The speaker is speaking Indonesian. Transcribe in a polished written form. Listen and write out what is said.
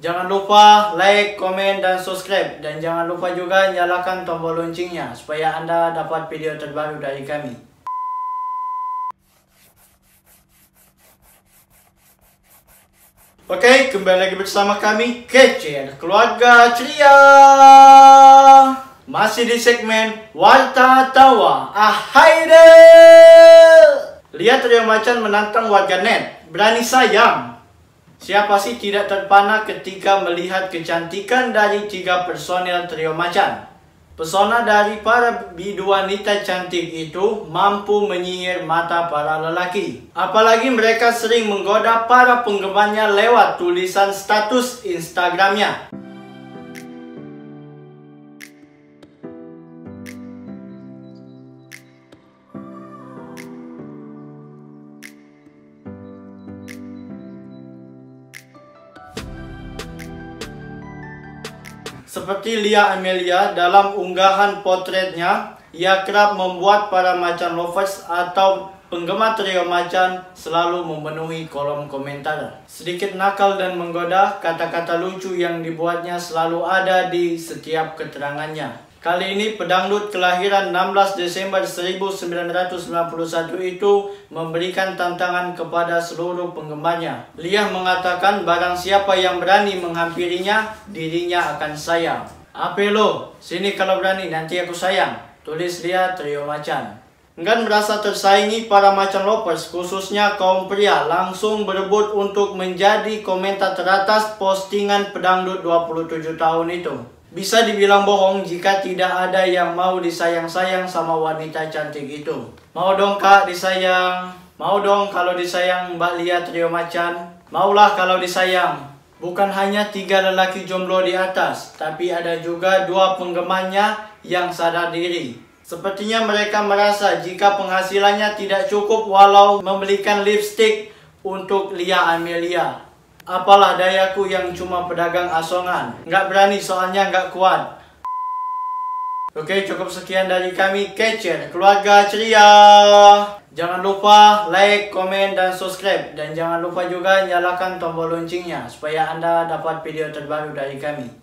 Jangan lupa like, komen, dan subscribe. Dan jangan lupa juga nyalakan tombol loncengnya supaya Anda dapat video terbaru dari kami. Oke, kembali lagi bersama kami, Kece Keluarga Ceria. Masih di segmen Warta Tawa. Hai deh. Lihat Rio Macan menantang warganet. Berani sayang. Siapa sih tidak terpana ketika melihat kecantikan dari 3 personel Trio Macan? Pesona dari para bidu wanita cantik itu mampu menyihir mata para lelaki. Apalagi mereka sering menggoda para penggemarnya lewat tulisan status Instagramnya. Seperti Lia Amelia dalam unggahan potretnya, ia kerap membuat para macan lovers atau penggemar Trio Macan selalu memenuhi kolom komentar. Sedikit nakal dan menggoda, kata-kata lucu yang dibuatnya selalu ada di setiap keterangannya. Kali ini pedangdut kelahiran 16 Desember 1991 itu memberikan tantangan kepada seluruh penggemarnya. Lia mengatakan barang siapa yang berani menghampirinya, dirinya akan sayang. Ape lo, sini kalau berani nanti aku sayang, tulis Lia Trio Macan. Enggan merasa tersaingi, para macan lovers khususnya kaum pria langsung berebut untuk menjadi komentar teratas postingan pedangdut 27 tahun itu. Bisa dibilang bohong jika tidak ada yang mau disayang-sayang sama wanita cantik itu. Mau dong kak disayang. Mau dong kalau disayang Mbak Lia Trio Macan. Maulah kalau disayang. Bukan hanya 3 lelaki jomblo di atas, tapi ada juga 2 penggemarnya yang sadar diri. Sepertinya mereka merasa jika penghasilannya tidak cukup walau membelikan lipstick untuk Lia Amelia. Apalah dayaku yang cuma pedagang asongan. Nggak berani soalnya nggak kuat. Oke, cukup sekian dari kami, Kece Keluarga Ceria. Jangan lupa like, komen, dan subscribe. Dan jangan lupa juga nyalakan tombol loncengnya supaya Anda dapat video terbaru dari kami.